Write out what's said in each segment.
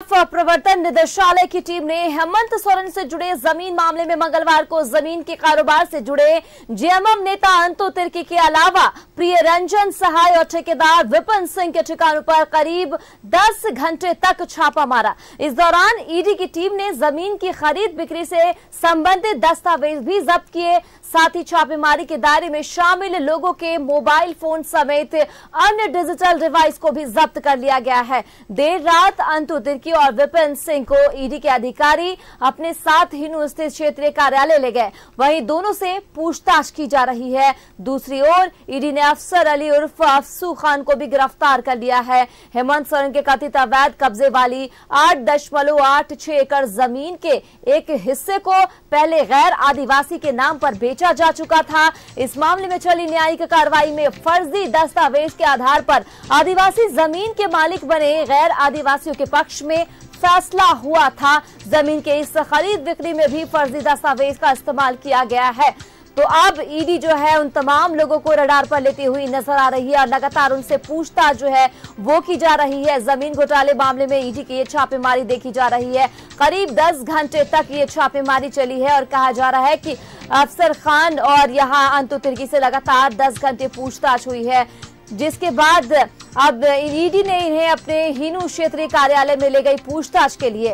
तरफ प्रवर्तन निदेशालय की टीम ने हेमंत सोरेन से जुड़े जमीन मामले में मंगलवार को जमीन के कारोबार से जुड़े जेएमएम नेता अंतु तिर्की के अलावा प्रियरंजन सहाय और ठेकेदार विपिन सिंह के ठिकानों पर करीब 10 घंटे तक छापा मारा। इस दौरान ईडी की टीम ने जमीन की खरीद बिक्री से संबंधित दस्तावेज भी जब्त किए। साथ ही छापेमारी के दायरे में शामिल लोगों के मोबाइल फोन समेत अन्य डिजिटल डिवाइस को भी जब्त कर लिया गया है। देर रात अंतु तिर्की और विपिन सिंह को ईडी के अधिकारी अपने साथ हिनू स्थित क्षेत्रीय कार्यालय ले गए। वहीं दोनों से पूछताछ की जा रही है। दूसरी ओर ईडी ने अफसर अली उर्फ अफसू खान को भी गिरफ्तार कर लिया है। हेमंत सोरेन के कथित अवैध कब्जे वाली 8.86 एकड़ जमीन के एक हिस्से को पहले गैर आदिवासी के नाम पर बेचा जा चुका था। इस मामले में चली न्यायिक कार्रवाई में फर्जी दस्तावेज के आधार पर आदिवासी जमीन के मालिक बने गैर आदिवासियों के पक्ष में फैसला हुआ था। जमीन के इस खरीद बिक्री में भी फर्जी दस्तावेज का इस्तेमाल किया गया है। तो अब ईडी जो है उन तमाम लोगों को रडार पर लेती हुई नजर आ रही है और लगातार उनसे पूछताछ जो है वो की जा रही है। जमीन घोटाले मामले में ईडी की ये छापेमारी देखी जा रही है। करीब 10 घंटे तक ये छापेमारी चली है और कहा जा रहा है कि अफसर खान और यहाँ अंतु तिर्की से लगातार 10 घंटे पूछताछ हुई है, जिसके बाद अब ईडी ने इन्हें अपने हिनू क्षेत्रीय कार्यालय में ले गई पूछताछ के लिए।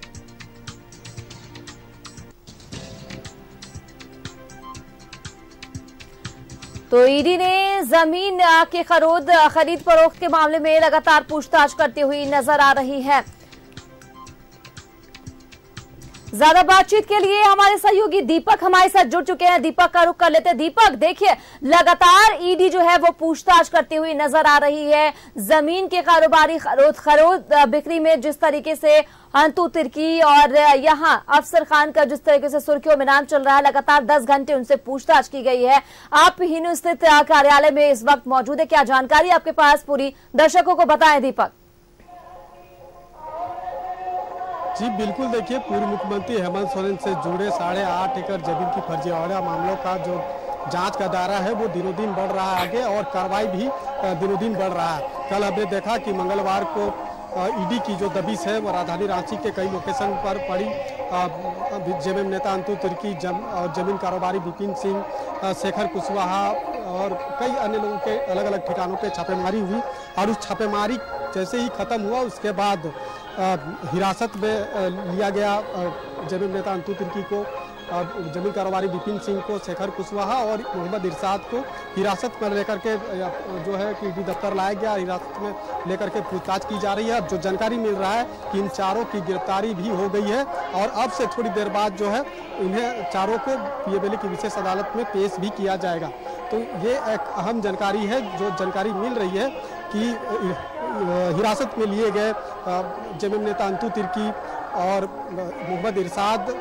तो ईडी ने जमीन के खरीद फरोख्त के मामले में लगातार पूछताछ करती हुई नजर आ रही है। ज्यादा बातचीत के लिए हमारे सहयोगी दीपक हमारे साथ जुड़ चुके हैं। दीपक का रुख कर लेते हैं। दीपक, देखिए लगातार ईडी जो है वो पूछताछ करती हुई नजर आ रही है। जमीन के कारोबारी खरीद बिक्री में जिस तरीके से अंतु तिर्की और यहाँ अफसर खान का जिस तरीके से सुर्खियों में नाम चल रहा है, लगातार 10 घंटे उनसे पूछताछ की गई है। आप हिनू स्थित कार्यालय में इस वक्त मौजूद है, क्या जानकारी आपके पास पूरी दर्शकों को बताएं दीपक। जी बिल्कुल, देखिए पूर्व मुख्यमंत्री हेमंत सोरेन से जुड़े 8.5 एकड़ जमीन की फर्जीवाड़ा मामलों का जो जांच का दायरा है वो दिनों दिन बढ़ रहा है आगे और कार्रवाई भी दिनों दिन बढ़ रहा है। कल हमने देखा कि मंगलवार को ईडी की जो दबिश है वो राजधानी रांची के कई लोकेशन पर पड़ी। जेएमएम नेता अंतु तिर्की और जमीन कारोबारी विपिन सिंह, शेखर कुशवाहा और कई अन्य लोगों के अलग अलग ठिकानों पे छापेमारी हुई और उस छापेमारी जैसे ही खत्म हुआ उसके बाद हिरासत में लिया गया जेएमएम नेता अंतु तिर्की को, जमीन कारोबारी विपिन सिंह को, शेखर कुशवाहा और मोहम्मद इरशाद को हिरासत में लेकर के जो है कि ईडी दफ्तर लाया गया। हिरासत में लेकर के पूछताछ की जा रही है। अब जो जानकारी मिल रहा है कि इन चारों की गिरफ्तारी भी हो गई है और अब से थोड़ी देर बाद जो है इन्हें चारों को पीएमएलए की विशेष अदालत में पेश भी किया जाएगा। तो ये एक अहम जानकारी है। जो जानकारी मिल रही है कि हिरासत में लिए गए जेएमएम नेता अंतु तिर्की और मोहम्मद इरशाद,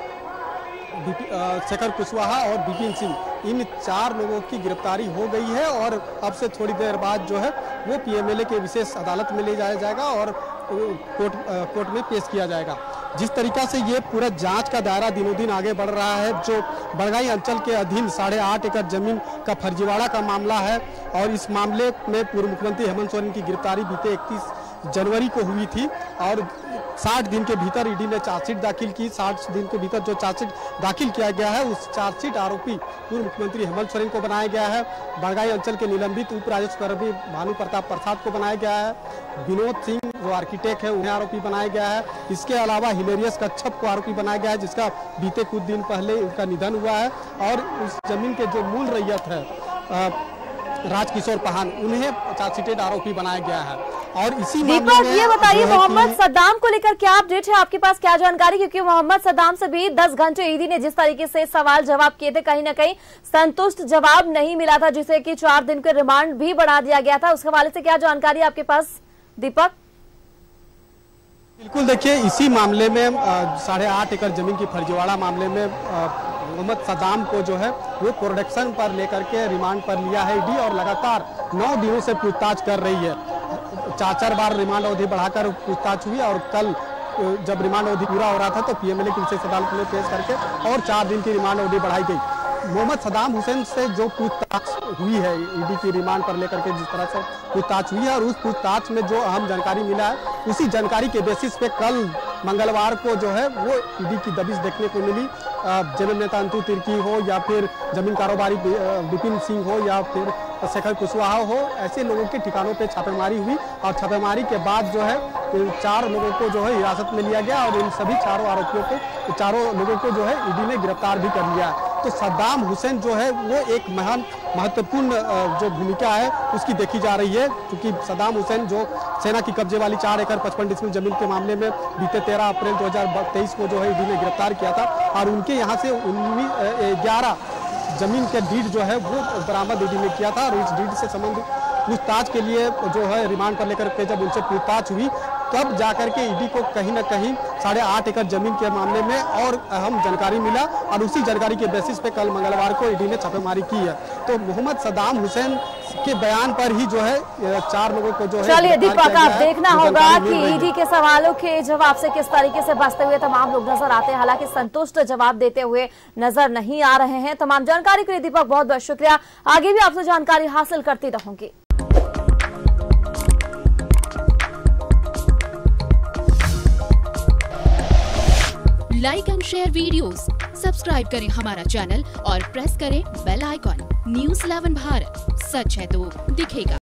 शेखर कुशवाहा और विपिन सिंह, इन 4 लोगों की गिरफ्तारी हो गई है और अब से थोड़ी देर बाद जो है वो पीएमएलए के विशेष अदालत में ले जाया जाएगा और कोर्ट में पेश किया जाएगा। जिस तरीका से ये पूरा जांच का दायरा दिनों दिन आगे बढ़ रहा है, जो बड़गाई अंचल के अधीन 8.5 एकड़ जमीन का फर्जीवाड़ा का मामला है और इस मामले में पूर्व मुख्यमंत्री हेमंत सोरेन की गिरफ्तारी बीते 31 जनवरी को हुई थी और 60 दिन के भीतर ईडी ने चार्जशीट दाखिल की। 60 दिन के भीतर जो चार्जशीट दाखिल किया गया है उस चार्जशीट आरोपी पूर्व मुख्यमंत्री हेमंत सोरेन को बनाया गया है। बड़गाई अंचल के निलंबित उप राजस्व कर्मी भानु प्रताप प्रसाद को बनाया गया है। विनोद सिंह जो आर्किटेक्ट है उन्हें आरोपी बनाया गया है। इसके अलावा हिलेरियस कच्छप को आरोपी बनाया गया है, जिसका बीते कुछ दिन पहले उनका निधन हुआ है और उस जमीन के जो मूल रैयत है राजकिशोर पहान, उन्हें चार्जशीटेड आरोपी बनाया गया है। और इसी दीपक, ये बताइए मोहम्मद सद्दाम को लेकर क्या अपडेट है आपके पास, क्या जानकारी? क्योंकि मोहम्मद सद्दाम से भी 10 घंटे ईडी ने जिस तरीके से सवाल जवाब किए थे, कहीं ना कहीं संतुष्ट जवाब नहीं मिला था, जिसे कि 4 दिन के रिमांड भी बढ़ा दिया गया था। उस हवाले से क्या जानकारी आपके पास दीपक? बिल्कुल, देखिए इसी मामले में 8.5 एकड़ जमीन की फर्जीवाड़ा मामले में मोहम्मद सद्दाम को जो है वो प्रोडक्शन पर लेकर के रिमांड पर लिया है ईडी और लगातार 9 दिनों से पूछताछ कर रही है। 4 बार रिमांड अवधि बढ़ाकर पूछताछ हुई और कल जब रिमांड अवधि पूरा हो रहा था तो पीएमएलए की विशेष अदालत में पेश करके और 4 दिन की रिमांड अवधि बढ़ाई गई। मोहम्मद सदाम हुसैन से जो पूछताछ हुई है ईडी की रिमांड पर लेकर के, जिस तरह से पूछताछ हुई है और उस पूछताछ में जो अहम जानकारी मिला है, उसी जानकारी के बेसिस पे कल मंगलवार को जो है वो ईडी की दबिश देखने को मिली। जेएमएम नेता अंतु तिर्की हो या फिर जमीन कारोबारी विपिन सिंह हो या फिर शेखर कुशवाहा हो, ऐसे लोगों के ठिकानों पे छापेमारी हुई और छापेमारी के बाद जो है 4 लोगों को जो है हिरासत में लिया गया और इन सभी चारों लोगों को जो है ईडी ने गिरफ्तार भी कर लिया। तो सद्दाम हुसैन जो है वो एक महान महत्वपूर्ण जो भूमिका है उसकी देखी जा रही है, क्योंकि सद्दाम हुसैन जो सेना की कब्जे वाली 4 एकड़ 55 डिसमिल जमीन के मामले में बीते 13 अप्रैल 2023 को जो है ईडी ने गिरफ्तार किया था और उनके यहाँ से 11 जमीन के डीड जो है वो बरामद ईडी ने किया था और इस डीड से संबंधित पूछताछ के लिए जो है रिमांड पर लेकर के जब उनसे पूछताछ हुई तब जाकर के ईडी को कहीं ना कहीं 8.5 एकड़ जमीन के मामले में और अहम जानकारी मिला और उसी जानकारी के बेसिस पे कल मंगलवार को ईडी ने छापेमारी की है। तो मोहम्मद सद्दाम हुसैन के बयान पर ही जो है 4 लोगों को जो है, चलिए दीपक, आप देखना होगा कि ईडी के सवालों के जवाब से किस तरीके से बचते हुए तमाम लोग नजर आते हैं। हालांकि संतुष्ट जवाब देते हुए नजर नहीं आ रहे हैं। तमाम जानकारी के लिए दीपक बहुत बहुत शुक्रिया। आगे भी आपसे जानकारी हासिल करती रहूंगी। Like and share videos, subscribe करें हमारा चैनल और प्रेस करें बेल आइकॉन। न्यूज़ 11 भारत, सच है तो दिखेगा।